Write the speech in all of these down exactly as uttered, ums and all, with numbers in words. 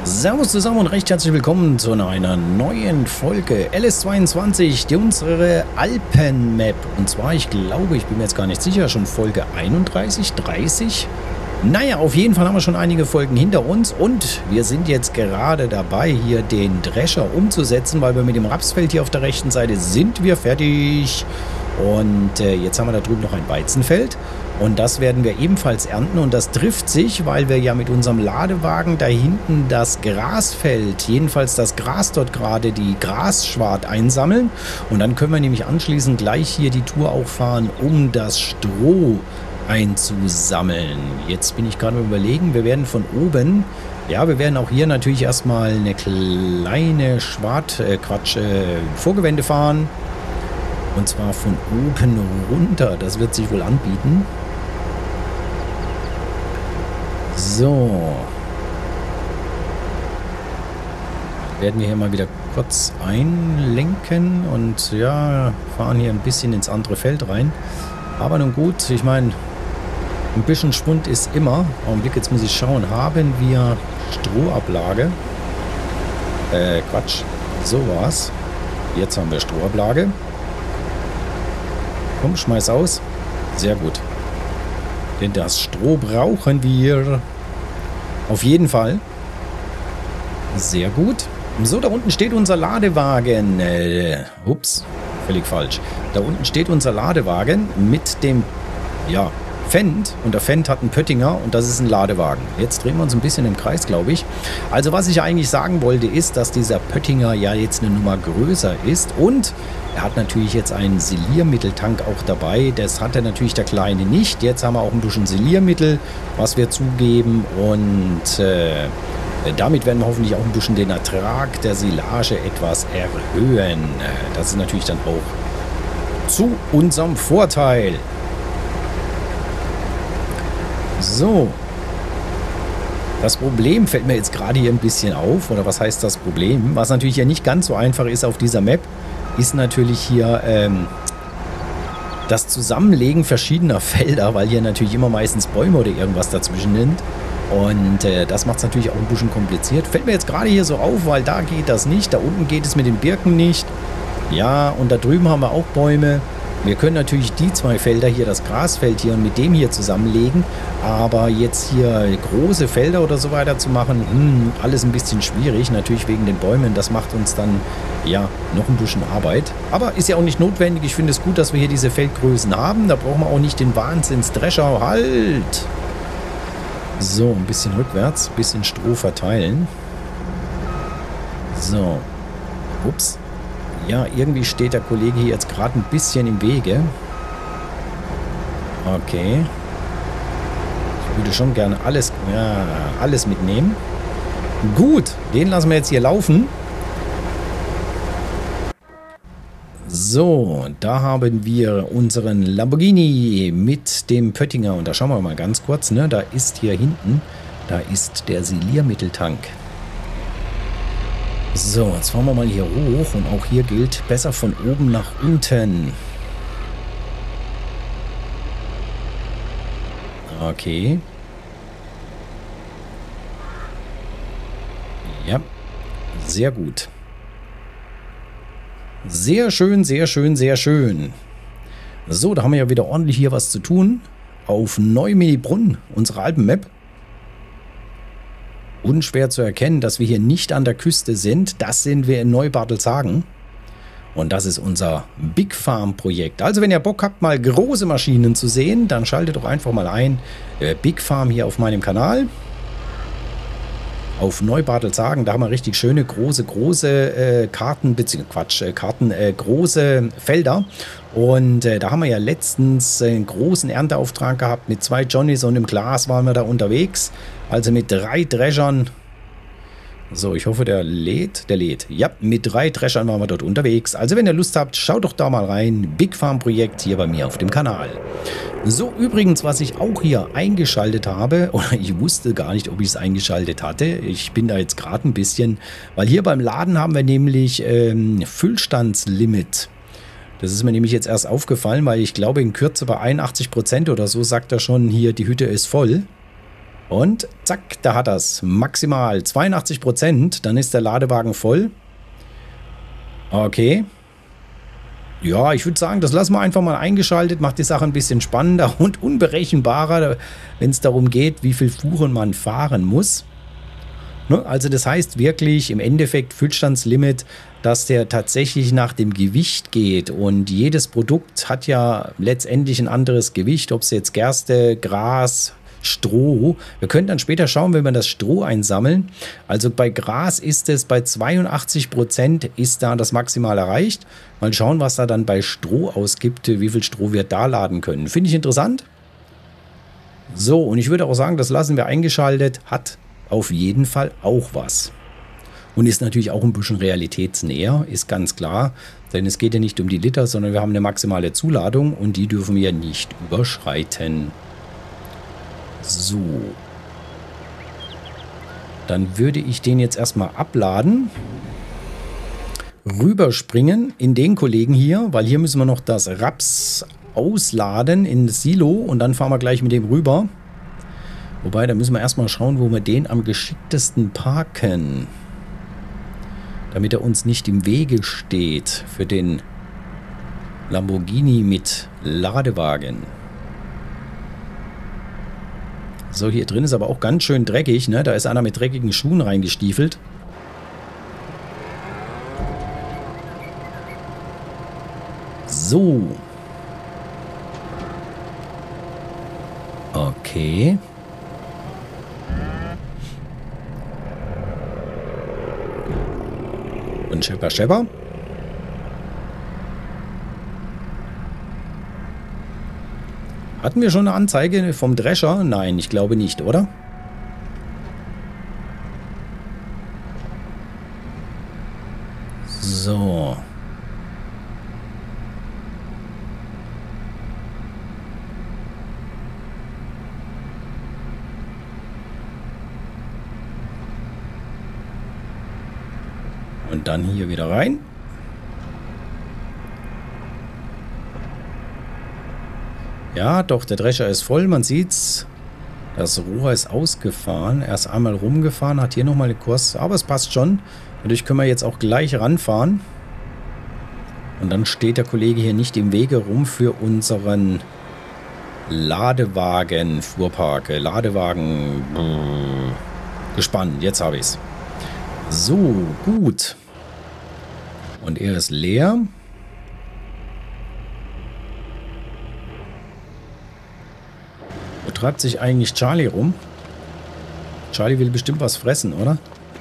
Servus zusammen und recht herzlich willkommen zu einer neuen Folge L S zweiundzwanzig, die unsere Alpen-Map. Und zwar, ich glaube, ich bin mir jetzt gar nicht sicher, schon Folge einunddreißig, dreißig. Naja, auf jeden Fall haben wir schon einige Folgen hinter uns und wir sind jetzt gerade dabei, hier den Drescher umzusetzen, weil wir mit dem Rapsfeld hier auf der rechten Seite sind wir fertig. Und äh, jetzt haben wir da drüben noch ein Weizenfeld und das werden wir ebenfalls ernten und das trifft sich, weil wir ja mit unserem Ladewagen da hinten das Grasfeld, jedenfalls das Gras dort gerade, die Grasschwart einsammeln und dann können wir nämlich anschließend gleich hier die Tour auch fahren, um das Stroh einzusammeln. Jetzt bin ich gerade am Überlegen, wir werden von oben, ja, wir werden auch hier natürlich erstmal eine kleine Schwart, äh, Quatsch, äh, Vorgewände fahren. Und zwar von oben runter. Das wird sich wohl anbieten. So. Werden wir hier mal wieder kurz einlenken und ja, fahren hier ein bisschen ins andere Feld rein. Aber nun gut, ich meine, ein bisschen Schwund ist immer. Augenblick, jetzt muss ich schauen. Haben wir Strohablage? Äh, Quatsch. So war's. Jetzt haben wir Strohablage. Komm, schmeiß aus. Sehr gut. Denn das Stroh brauchen wir. Auf jeden Fall. Sehr gut. So, da unten steht unser Ladewagen. Äh, ups, völlig falsch. Da unten steht unser Ladewagen mit dem, ja, Fendt. Und der Fendt hat einen Pöttinger und das ist ein Ladewagen. Jetzt drehen wir uns ein bisschen im Kreis, glaube ich. Also was ich eigentlich sagen wollte, ist, dass dieser Pöttinger ja jetzt eine Nummer größer ist und er hat natürlich jetzt einen Siliermitteltank auch dabei. Das hat er natürlich der Kleine nicht. Jetzt haben wir auch ein bisschen Siliermittel, was wir zugeben und äh, damit werden wir hoffentlich auch ein bisschen den Ertrag der Silage etwas erhöhen. Das ist natürlich dann auch zu unserem Vorteil. So, das Problem fällt mir jetzt gerade hier ein bisschen auf, oder was heißt das Problem? Was natürlich ja nicht ganz so einfach ist auf dieser Map, ist natürlich hier ähm, das Zusammenlegen verschiedener Felder, weil hier natürlich immer meistens Bäume oder irgendwas dazwischen sind. Und äh, das macht es natürlich auch ein bisschen kompliziert. Fällt mir jetzt gerade hier so auf, weil da geht das nicht, da unten geht es mit den Birken nicht. Ja, und da drüben haben wir auch Bäume. Wir können natürlich die zwei Felder hier, das Grasfeld hier und mit dem hier zusammenlegen, aber jetzt hier große Felder oder so weiter zu machen, hm, alles ein bisschen schwierig, natürlich wegen den Bäumen, das macht uns dann ja noch ein bisschen Arbeit, aber ist ja auch nicht notwendig, ich finde es gut, dass wir hier diese Feldgrößen haben, da brauchen wir auch nicht den Wahnsinns-Drescher, halt! So, ein bisschen rückwärts, ein bisschen Stroh verteilen. So, ups. Ja, irgendwie steht der Kollege hier jetzt gerade ein bisschen im Wege. Okay. Ich würde schon gerne alles, ja, alles mitnehmen. Gut, den lassen wir jetzt hier laufen. So, da haben wir unseren Lamborghini mit dem Pöttinger. Und da schauen wir mal ganz kurz, ne? Da ist hier hinten, da ist der Siliermitteltank. So, jetzt fahren wir mal hier hoch und auch hier gilt besser von oben nach unten. Okay. Ja, sehr gut. Sehr schön, sehr schön, sehr schön. So, da haben wir ja wieder ordentlich hier was zu tun. Auf Neumini-Brunn, unsere Alpen-Map. Unschwer zu erkennen, dass wir hier nicht an der Küste sind. Das sind wir in Neubartelshagen. Und das ist unser Big Farm Projekt. Also wenn ihr Bock habt, mal große Maschinen zu sehen, dann schaltet doch einfach mal ein. Äh, Big Farm hier auf meinem Kanal. Auf Neubartelshagen, da haben wir richtig schöne, große, große äh, Karten, beziehungsweise Quatsch, äh, Karten, äh, große Felder. Und äh, da haben wir ja letztens einen großen Ernteauftrag gehabt. Mit zwei Johnnys und im Glas waren wir da unterwegs. Also mit drei Dreschern. So, ich hoffe, der lädt. Der lädt. Ja, mit drei Dreschern waren wir dort unterwegs. Also wenn ihr Lust habt, schaut doch da mal rein. Big Farm Projekt hier bei mir auf dem Kanal. So, übrigens, was ich auch hier eingeschaltet habe, oder ich wusste gar nicht, ob ich es eingeschaltet hatte. Ich bin da jetzt gerade ein bisschen, weil hier beim Laden haben wir nämlich ähm, Füllstandslimit. Das ist mir nämlich jetzt erst aufgefallen, weil ich glaube in Kürze bei einundachtzig Prozent oder so sagt er schon hier, die Hütte ist voll. Und zack, da hat das maximal zweiundachtzig Prozent. Dann ist der Ladewagen voll. Okay. Ja, ich würde sagen, das lassen wir einfach mal eingeschaltet. Macht die Sache ein bisschen spannender und unberechenbarer, wenn es darum geht, wie viel Fuhren man fahren muss. Ne? Also das heißt wirklich im Endeffekt Füllstandslimit, dass der tatsächlich nach dem Gewicht geht. Und jedes Produkt hat ja letztendlich ein anderes Gewicht. Ob es jetzt Gerste, Gras, Stroh. Wir können dann später schauen, wenn wir das Stroh einsammeln. Also bei Gras ist es bei zweiundachtzig Prozent ist da das Maximal erreicht. Mal schauen, was da dann bei Stroh ausgibt, wie viel Stroh wir da laden können. Finde ich interessant. So, und ich würde auch sagen, das lassen wir eingeschaltet. Hat auf jeden Fall auch was. Und ist natürlich auch ein bisschen realitätsnäher, ist ganz klar. Denn es geht ja nicht um die Liter, sondern wir haben eine maximale Zuladung und die dürfen wir nicht überschreiten. So. Dann würde ich den jetzt erstmal abladen. Rüberspringen in den Kollegen hier, weil hier müssen wir noch das Raps ausladen in das Silo und dann fahren wir gleich mit dem rüber. Wobei, da müssen wir erstmal schauen, wo wir den am geschicktesten parken. Damit er uns nicht im Wege steht für den Lamborghini mit Ladewagen. So, hier drin ist aber auch ganz schön dreckig, ne? Da ist einer mit dreckigen Schuhen reingestiefelt. So. Okay. Und Schepper, Schepper. Hatten wir schon eine Anzeige vom Drescher? Nein, ich glaube nicht, oder? So. Und dann hier wieder rein. Ja, doch, der Drescher ist voll. Man sieht's. Das Rohr ist ausgefahren. Er ist einmal rumgefahren, hat hier nochmal den Kurs. Aber es passt schon. Dadurch können wir jetzt auch gleich ranfahren. Und dann steht der Kollege hier nicht im Wege rum für unseren Ladewagen, Fuhrpark, Ladewagen. Gespannt, jetzt habe ich es. So, gut. Und er ist leer. Wo treibt sich eigentlich Charlie rum? Charlie will bestimmt was fressen, oder?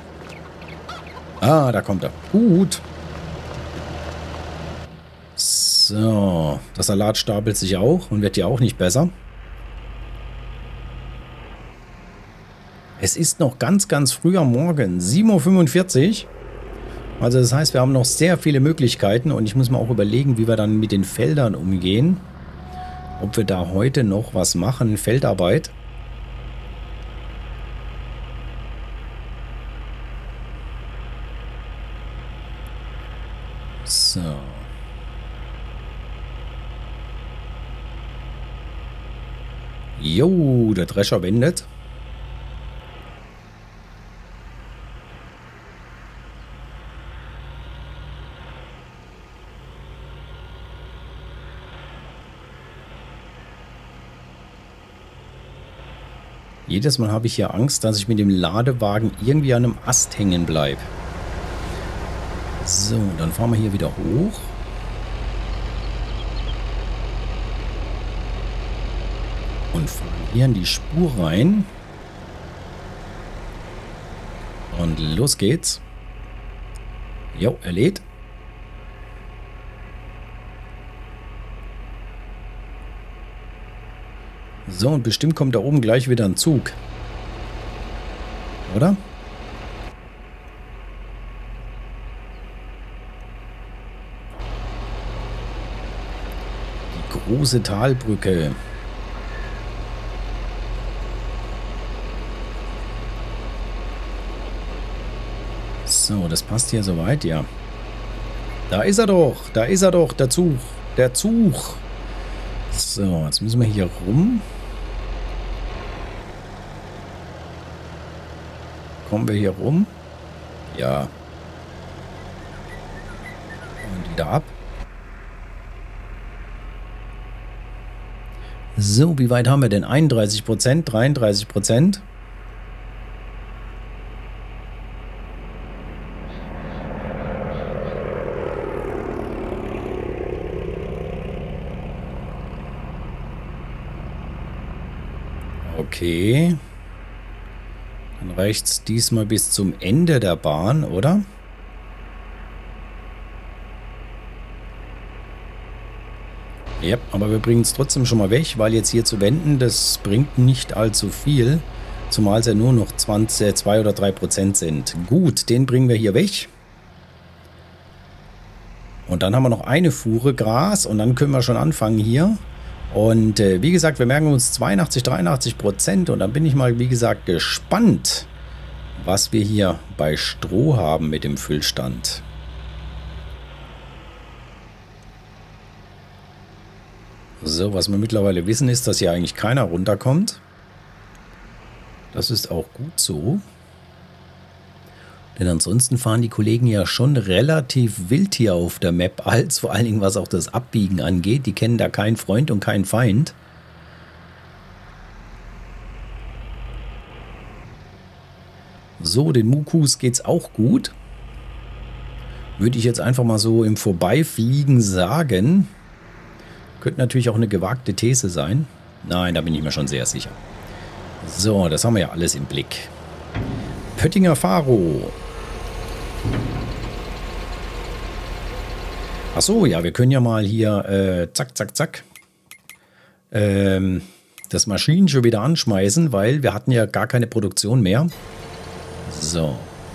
Ah, da kommt er. Gut. So, das Salat stapelt sich auch und wird ja auch nicht besser. Es ist noch ganz, ganz früh am Morgen, sieben Uhr fünfundvierzig. Also das heißt, wir haben noch sehr viele Möglichkeiten und ich muss mir auch überlegen, wie wir dann mit den Feldern umgehen. Ob wir da heute noch was machen, Feldarbeit. So. Jo, der Drescher wendet. Jedes Mal habe ich hier Angst, dass ich mit dem Ladewagen irgendwie an einem Ast hängen bleibe. So, dann fahren wir hier wieder hoch. Und fahren hier in die Spur rein. Und los geht's. Jo, er lädt. So, und bestimmt kommt da oben gleich wieder ein Zug. Oder? Die große Talbrücke. So, das passt hier soweit, ja. Da ist er doch, da ist er doch, der Zug. Der Zug. So, jetzt müssen wir hier rum. Kommen wir hier rum? Ja. Und wieder ab. So, wie weit haben wir denn? einunddreißig Prozent, dreiunddreißig Prozent. Okay. Dann reicht es diesmal bis zum Ende der Bahn, oder? Ja, aber wir bringen es trotzdem schon mal weg, weil jetzt hier zu wenden, das bringt nicht allzu viel. Zumal es ja nur noch zwanzig, zwei oder drei Prozent sind. Gut, den bringen wir hier weg. Und dann haben wir noch eine Fuhre Gras und dann können wir schon anfangen hier. Und äh, wie gesagt, wir merken uns zweiundachtzig, dreiundachtzig Prozent und dann bin ich mal, wie gesagt, gespannt, was wir hier bei Stroh haben mit dem Füllstand. So, was wir mittlerweile wissen, ist, dass hier eigentlich keiner runterkommt. Das ist auch gut so. Denn ansonsten fahren die Kollegen ja schon relativ wild hier auf der Map, als vor allen Dingen was auch das Abbiegen angeht. Die kennen da keinen Freund und keinen Feind. So, den Mukus geht's auch gut. Würde ich jetzt einfach mal so im Vorbeifliegen sagen. Könnte natürlich auch eine gewagte These sein. Nein, da bin ich mir schon sehr sicher. So, das haben wir ja alles im Blick. Pöttinger Faro. Achso, ja, wir können ja mal hier äh, zack, zack, zack ähm, das Maschinen schon wieder anschmeißen, weil wir hatten ja gar keine Produktion mehr. So.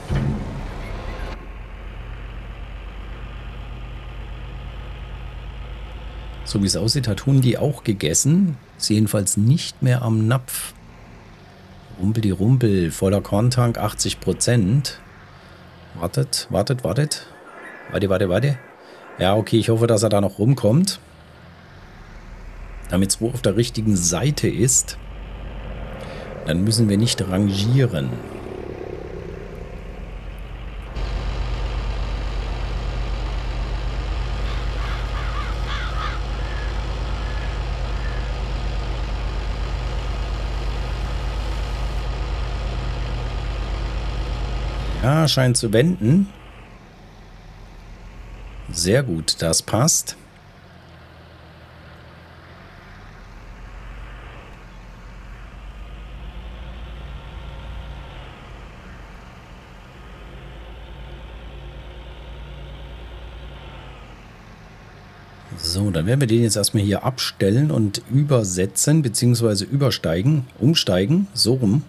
So wie es aussieht, hat Hundi auch gegessen. Ist jedenfalls nicht mehr am Napf. Rumpel die Rumpel, voller Korntank, achtzig Prozent. Wartet, wartet, wartet. Warte, warte, warte. Ja, okay, ich hoffe, dass er da noch rumkommt. Damit es wohl auf der richtigen Seite ist. Dann müssen wir nicht rangieren. Ja, scheint zu wenden. Sehr gut, das passt. So, dann werden wir den jetzt erstmal hier abstellen und übersetzen, beziehungsweise übersteigen, umsteigen, so rum.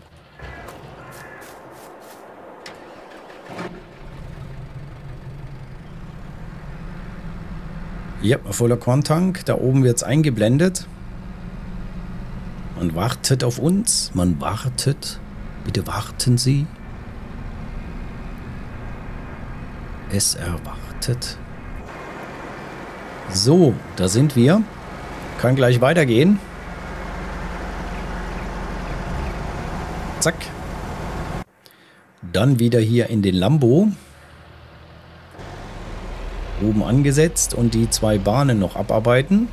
Ja, voller Korntank. Da oben wird es eingeblendet. Man wartet auf uns. Man wartet. Bitte warten Sie. Es erwartet. So, da sind wir. Kann gleich weitergehen. Zack. Dann wieder hier in den Lambo. Oben angesetzt und die zwei Bahnen noch abarbeiten.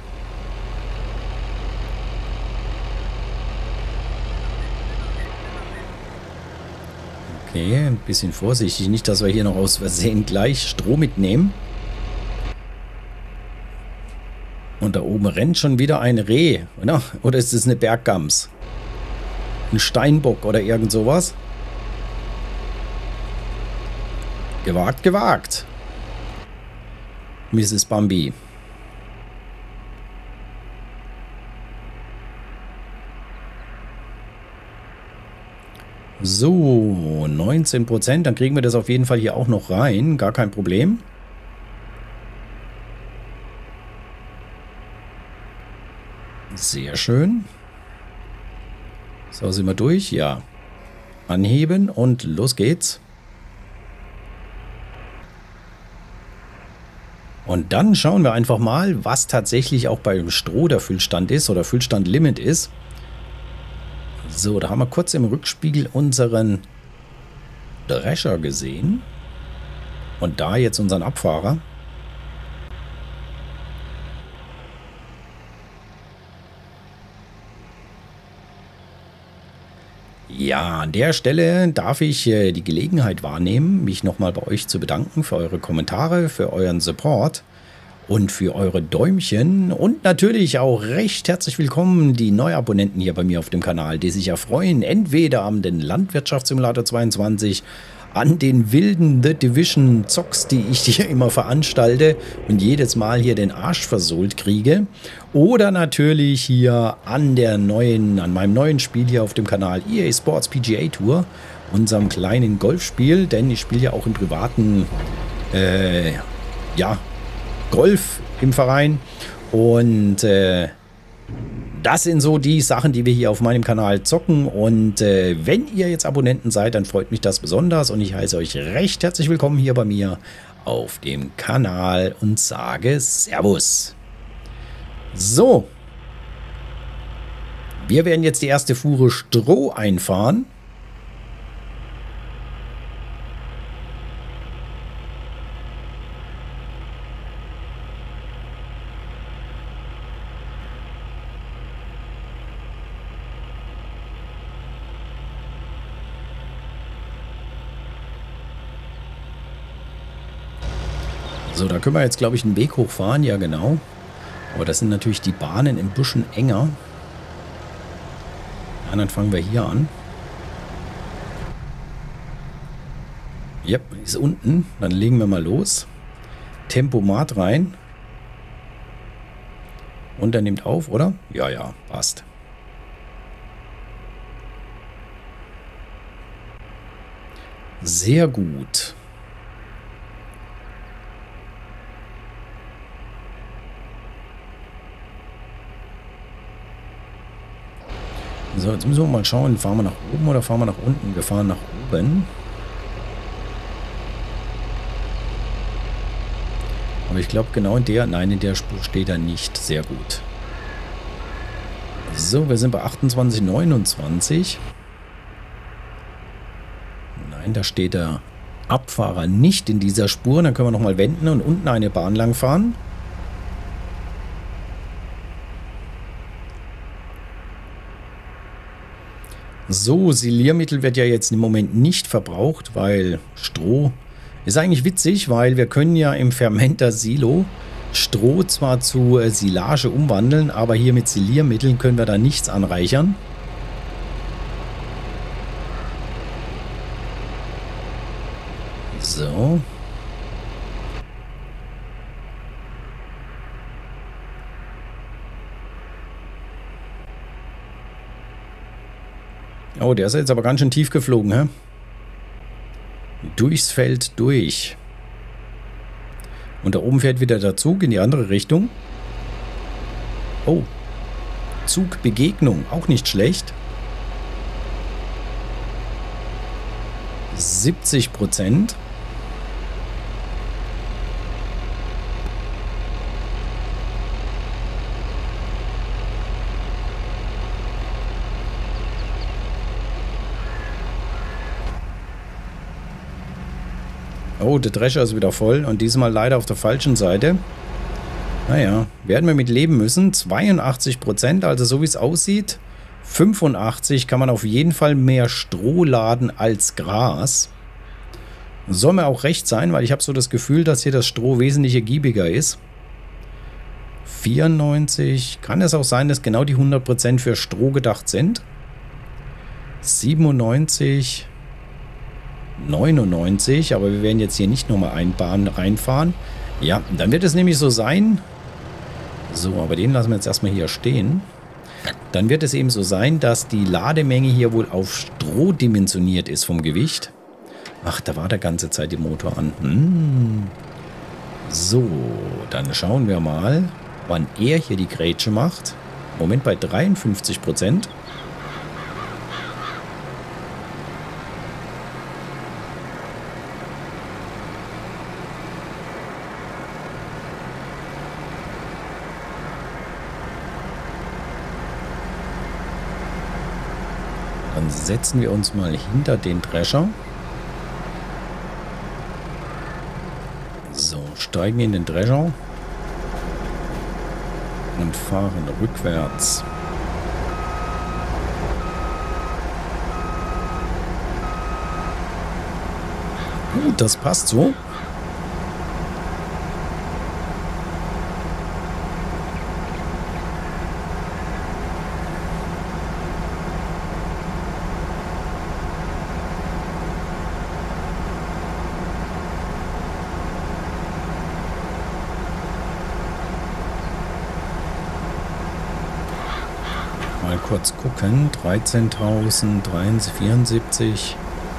Okay, ein bisschen vorsichtig, nicht, dass wir hier noch aus Versehen gleich Stroh mitnehmen. Und da oben rennt schon wieder ein Reh, oder? Oder ist es eine Berggams? Ein Steinbock oder irgend sowas? Gewagt, gewagt. Misses Bambi. So, neunzehn Prozent. Dann kriegen wir das auf jeden Fall hier auch noch rein. Gar kein Problem. Sehr schön. So, sind wir durch? Ja. Anheben und los geht's. Und dann schauen wir einfach mal, was tatsächlich auch beim Stroh der Füllstand ist oder Füllstandlimit ist. So, da haben wir kurz im Rückspiegel unseren Drescher gesehen. Und da jetzt unseren Abfahrer. Ja, an der Stelle darf ich äh, die Gelegenheit wahrnehmen, mich nochmal bei euch zu bedanken für eure Kommentare, für euren Support und für eure Däumchen. Und natürlich auch recht herzlich willkommen die Neuabonnenten hier bei mir auf dem Kanal, die sich erfreuen, entweder am den Landwirtschaftssimulator zweiundzwanzig, an den wilden The Division Zocks, die ich hier immer veranstalte und jedes Mal hier den Arsch versohlt kriege. Oder natürlich hier an der neuen, an meinem neuen Spiel hier auf dem Kanal E A Sports P G A Tour, unserem kleinen Golfspiel, denn ich spiele ja auch im privaten, äh, ja, Golf im Verein. Und äh, das sind so die Sachen, die wir hier auf meinem Kanal zocken. Und äh, wenn ihr jetzt Abonnenten seid, dann freut mich das besonders. Und ich heiße euch recht herzlich willkommen hier bei mir auf dem Kanal und sage Servus. So. Wir werden jetzt die erste Fuhre Stroh einfahren. So, da können wir jetzt, glaube ich, einen Weg hochfahren. Ja, genau. Aber das sind natürlich die Bahnen ein bisschen enger. Ja, dann fangen wir hier an. Ja, ist unten. Dann legen wir mal los. Tempomat rein. Und er nimmt auf, oder? Ja, ja, passt. Sehr gut. So, jetzt müssen wir mal schauen, fahren wir nach oben oder fahren wir nach unten? Wir fahren nach oben. Aber ich glaube genau in der, nein, in der Spur steht er nicht. Sehr gut. So, wir sind bei achtundzwanzig, neunundzwanzig. Nein, da steht der Abfahrer nicht in dieser Spur. Dann können wir nochmal wenden und unten eine Bahn lang fahren. So, Siliermittel wird ja jetzt im Moment nicht verbraucht, weil Stroh ist eigentlich witzig, weil wir können ja im Fermenter-Silo Stroh zwar zu äh, Silage umwandeln, aber hier mit Siliermitteln können wir da nichts anreichern. So. Oh, der ist jetzt aber ganz schön tief geflogen, hä? Durchs Feld durch. Und da oben fährt wieder der Zug in die andere Richtung. Oh. Zugbegegnung, auch nicht schlecht. siebzig Prozent. Oh, der Drescher ist wieder voll und diesmal leider auf der falschen Seite. Naja, werden wir mit leben müssen. zweiundachtzig Prozent, also so wie es aussieht. fünfundachtzig kann man auf jeden Fall mehr Stroh laden als Gras. Soll mir auch recht sein, weil ich habe so das Gefühl, dass hier das Stroh wesentlich ergiebiger ist. vierundneunzig. Kann es auch sein, dass genau die hundert Prozent für Stroh gedacht sind? siebenundneunzig. neunundneunzig, aber wir werden jetzt hier nicht nochmal ein Bahn reinfahren. Ja, dann wird es nämlich so sein. So, aber den lassen wir jetzt erstmal hier stehen. Dann wird es eben so sein, dass die Lademenge hier wohl auf Stroh dimensioniert ist vom Gewicht. Ach, da war der ganze Zeit der Motor an. Hm. So, dann schauen wir mal, wann er hier die Grätsche macht. Moment bei dreiundfünfzig Prozent. Dann setzen wir uns mal hinter den Drescher. steigen in den Drescher und fahren rückwärts. Gut, das passt so. Mal kurz gucken. dreizehntausend, vierundsiebzig.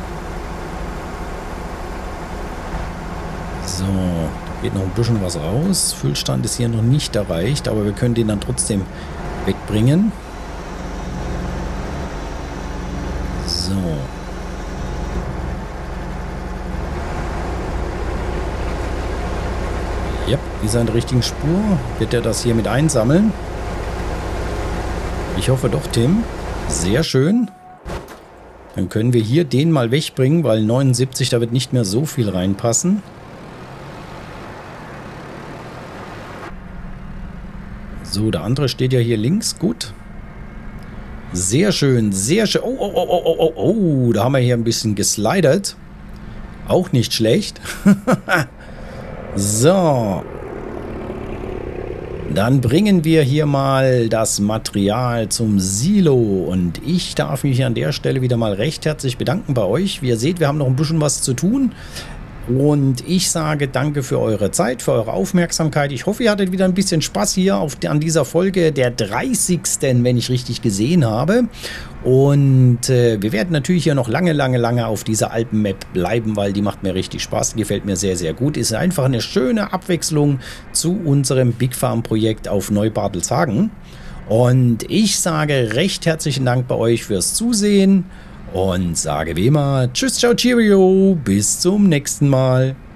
So, da geht noch ein bisschen was raus. Füllstand ist hier noch nicht erreicht, aber wir können den dann trotzdem wegbringen. So. Ja, ist er in der richtigen Spur. Wird er das hier mit einsammeln? Ich hoffe doch, Tim. Sehr schön. Dann können wir hier den mal wegbringen, weil neunundsiebzig, da wird nicht mehr so viel reinpassen. So, der andere steht ja hier links. Gut. Sehr schön, sehr schön. Oh, oh, oh, oh, oh, oh. Da haben wir hier ein bisschen geslidet. Auch nicht schlecht. So. Dann bringen wir hier mal das Material zum Silo. Und ich darf mich an der Stelle wieder mal recht herzlich bedanken bei euch. Wie ihr seht, wir haben noch ein bisschen was zu tun. Und ich sage danke für eure Zeit, für eure Aufmerksamkeit. Ich hoffe, ihr hattet wieder ein bisschen Spaß hier auf, an dieser Folge der dreißigsten, wenn ich richtig gesehen habe. Und äh, wir werden natürlich hier noch lange, lange, lange auf dieser Alpen-Map bleiben, weil die macht mir richtig Spaß. Die gefällt mir sehr, sehr gut. Ist einfach eine schöne Abwechslung zu unserem Big Farm-Projekt auf Neubartelshagen. Und ich sage recht herzlichen Dank bei euch fürs Zusehen. Und sage wie immer, tschüss, ciao, cheerio, bis zum nächsten Mal.